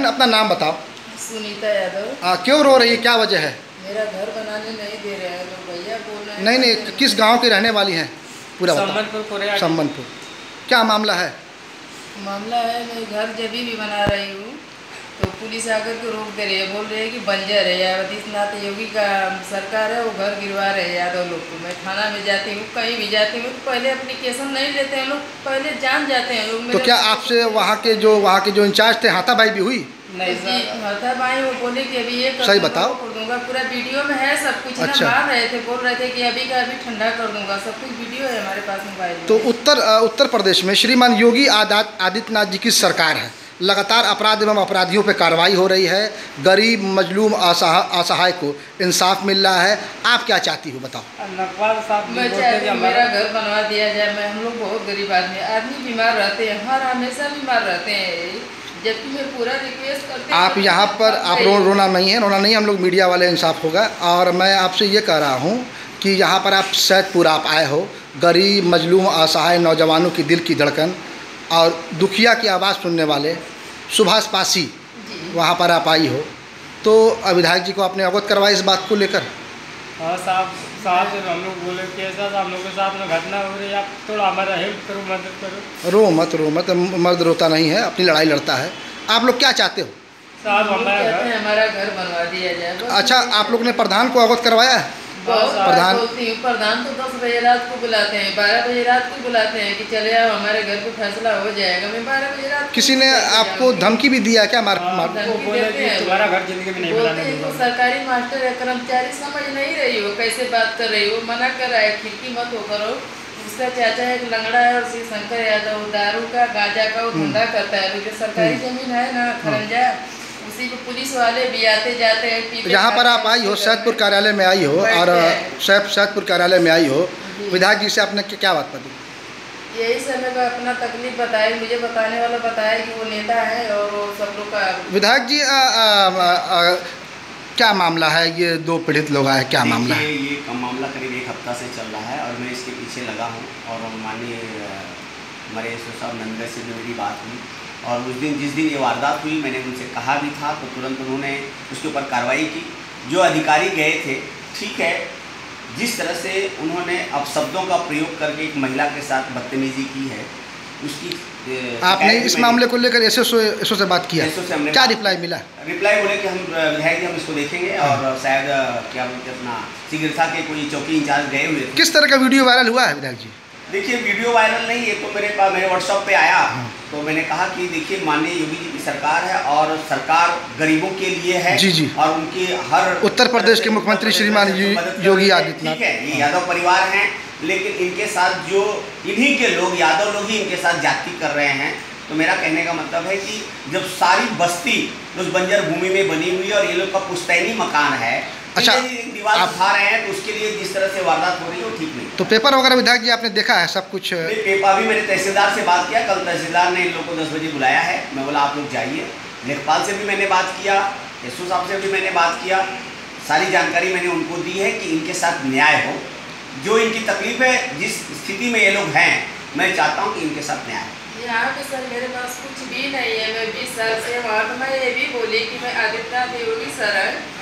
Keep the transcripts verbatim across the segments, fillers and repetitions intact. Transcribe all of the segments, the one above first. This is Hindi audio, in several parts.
अपना नाम बताओ। सुनीता यादव। आ, क्यों रो रही है, क्या वजह है? मेरा घर बनाने नहीं दे रहे हैं लोग, भैया बोल रहे हैं। नहीं नहीं, किस गांव की रहने वाली हैं? पूरा बताओ। संबलपुर। संबलपुर। क्या मामला है? मामला है, मैं घर जब भी बना रही हूँ तो पुलिस आकर के रोक दे रही है, बोल रही है कि बंजर है। आदित्यनाथ योगी का सरकार है, वो घर गिरवा रहे हैं यादव लोग को। मैं थाना में जाती हूँ, कहीं भी जाती हूँ तो पहले एप्लीकेशन नहीं लेते हैं लोग, पहले जान जाते हैं लोग। तो क्या आपसे वहाँ के जो वहाँ के जो इंचार्ज थे हाथापाई भी हुई? नहीं जी, हाथापाई वो बोले कि अभी ये सही बताओ। कर दूंगा, पूरा वीडियो में है सब कुछ। अच्छा। ना मार रहे थे, बोल रहे थे कि अभी का अभी ठंडा कर दूंगा, सब कुछ वीडियो है हमारे पास मोबाइल में। तो उत्तर उत्तर प्रदेश में श्रीमान योगी आदित्यनाथ जी की सरकार है, लगातार अपराध एवं अपराधियों पर कार्रवाई हो रही है, गरीब मजलूम असहाय असहाय को इंसाफ मिल रहा है। आप क्या चाहती हो बताओ? मैं चाहती हूँ मेरा घर बनवा दिया जाए। मैं हम लोग बहुत गरीब आदमी आदमी बीमार रहते हैं, हर हमेशा बीमार रहते हैं, जबकि मैं पूरा रिक्वेस्ट करती हूँ। आप यहाँ पर आप रो रोना नहीं है, रोना नहीं, हम लोग मीडिया वाले इंसाफ होगा। और मैं आपसे ये कह रहा हूँ कि यहाँ पर आप सैदपुर आप आए हो, गरीब मजलूम असहाय नौजवानों की दिल की धड़कन और दुखिया की आवाज़ सुनने वाले सुभाष पासी, वहाँ पर आप आई हो, तो विधायक जी को आपने अवगत करवाया इस बात को लेकर? हाँ साहब, साहब जब हम लोग बोले कि ऐसा हम लोग के साथ में घटना हो रही है, आप थोड़ा हमारा हेल्प करो, मदद करो। रो मत रो मत, मर्द रोता नहीं है, अपनी लड़ाई लड़ता है। आप लोग क्या चाहते हो? साहब हमारा घर हमारा घर बनवा दिया जाए। अच्छा, आप लोग ने प्रधान को अवगत करवाया है? प्रधान बोलती हूँ, प्रधान तो दस बजे रात को बुलाते हैं, बारह बजे रात को बुलाते हैं कि चले आओ हमारे घर पे फैसला हो जाएगा। मैं बारह बजे रात किसी ने आपको धमकी भी दिया क्या? मार मार तुम्हारा घर जिंदगी में नहीं बनाने दूंगा। सरकारी मास्टर है, कर्मचारी समझ नहीं रही हो, कैसे बात कर रही हो, मना कर रहा है, खिड़की मत हो करो। उसका चाचा एक लंगड़ा है और श्री शंकर यादव दारू का गांजा का वो धंधा करता है। जो सरकारी जमीन है ना खरंजा, उसी को पुलिस वाले भी आते जाते हैं। यहाँ पर आप आई हो, सैदपुर कार्यालय में आई हो, और सैद सैदपुर कार्यालय में आई हो, विधायक जी से आपने क्या बात बताई? यही समय का अपना तकलीफ बताया, मुझे बताने वाला बताया कि वो नेता है और वो सब लोग का। विधायक जी आ, आ, आ, आ, क्या मामला है? ये दो पीड़ित लोग आए, क्या मामला है? ये कम मामला करीब एक हफ्ता से चल रहा है और मैं इसके पीछे लगा हूँ। और माननीय हमारे एस ओ साहब नंदा से जो मेरी बात हुई, और उस दिन जिस दिन ये वारदात हुई मैंने उनसे कहा भी था, तो तुरंत उन्होंने उसके ऊपर कार्रवाई की। जो अधिकारी गए थे, ठीक है, जिस तरह से उन्होंने अपशब्दों का प्रयोग करके एक महिला के साथ बदतमीजी की है, उसकी आपने इस मामले को लेकर एस एस ओ से बात किया? एस ओ से हमने क्या रिप्लाई मिला? रिप्लाई बोले कि हम विधायक जी हम इसको देखेंगे, और शायद क्या बोलते हैं अपना शीघ्रता के कोई चौकी इंचार्ज गए हुए थे। किस तरह का वीडियो वायरल हुआ है विधायक जी? देखिए, वीडियो वायरल नहीं है, तो मेरे पास मेरे व्हाट्सएप पे आया। हाँ। तो मैंने कहा कि देखिए माननीय योगी जी की सरकार है और सरकार गरीबों के लिए है। जी जी। और उनके हर उत्तर प्रदेश के मुख्यमंत्री श्रीमान योगी आदित्यनाथ, ठीक है, ये यादव परिवार हैं, लेकिन इनके साथ जो इन्हीं के लोग यादव लोग ही इनके साथ जाति कर रहे हैं। तो मेरा कहने का मतलब है कि जब सारी बस्ती उस बंजर भूमि में बनी हुई है और ये लोग का पुश्तैनी मकान है, अच्छा, दीवार उठा रहे हैं, तो उसके लिए जिस तरह से वारदात हो रही है वो ठीक नहीं। तो पेपर वगैरह विधायक जी आपने देखा है सब कुछ? पेपर अभी मैंने तहसीलदार से बात किया, कल तहसीलदार ने इन लोग को दस बजे बुलाया है। मैं बोला आप लोग जाइए। लेखपाल से भी मैंने बात किया, एस ओ साहब से भी मैंने बात किया, सारी जानकारी मैंने उनको दी है कि इनके साथ न्याय हो। जो इनकी तकलीफ है, जिस स्थिति में ये लोग हैं, मैं चाहता हूँ कि इनके साथ न्याय हो। यहाँ पे सर मेरे पास कुछ भी नहीं है। मैं बीस साल से वहाँ पर मैं ये भी बोली कि मैं आदित्यनाथ योगी सर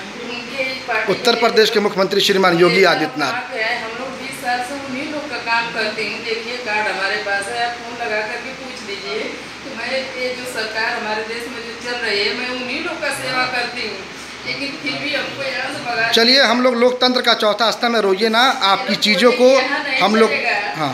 उनके उत्तर प्रदेश के मुख्यमंत्री श्रीमान योगी आदित्यनाथ, हम लोग बीस साल से उन्हीं लोग का काम करते हैं। देखिए कार्ड हमारे पास है, आप फोन लगा करके पूछ लीजिए कि मैं ये जो सरकार हमारे देश में जो चल रही है, मैं उन्हीं लोग का सेवा करती हूँ, लेकिन फिर भी हमको यहाँ से भगा। चलिए, हम लोग लोकतंत्र का चौथा स्तंभ में रोइए ना, आपकी चीज़ों को हम लोग हाँ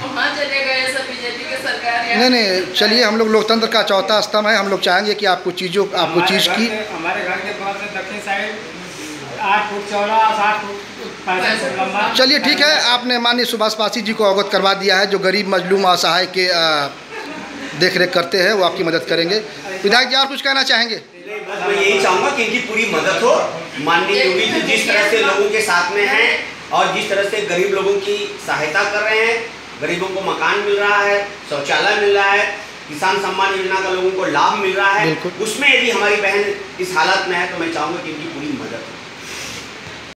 नहीं नहीं चलिए, हम लोग लोकतंत्र का चौथा स्तंभ है, हम लोग चाहेंगे कि आपको चीज़ों आपको चीज़ की। हमारे घर के पास से दक्षिण साइड आठ फुट चौड़ा, सात फुट लंबा। चलिए ठीक है, आपने माननीय सुभाष पासी जी को अवगत करवा दिया है, जो गरीब मजलूम असहाय के देख रेख करते हैं, वो आपकी मदद करेंगे। विधायक जी और कुछ कहना चाहेंगे? मैं यही चाहूँगा कि इनकी पूरी मदद हो। माननीय योगी जी जिस तरह से लोगों के साथ में हैं और जिस तरह से गरीब लोगों की सहायता कर रहे हैं, गरीबों को मकान मिल रहा है, शौचालय मिल रहा है, किसान सम्मान योजना का लोगों को लाभ मिल रहा है, उसमें यदि हमारी बहन इस हालत में है, तो मैं चाहूँगा कि इनकी पूरी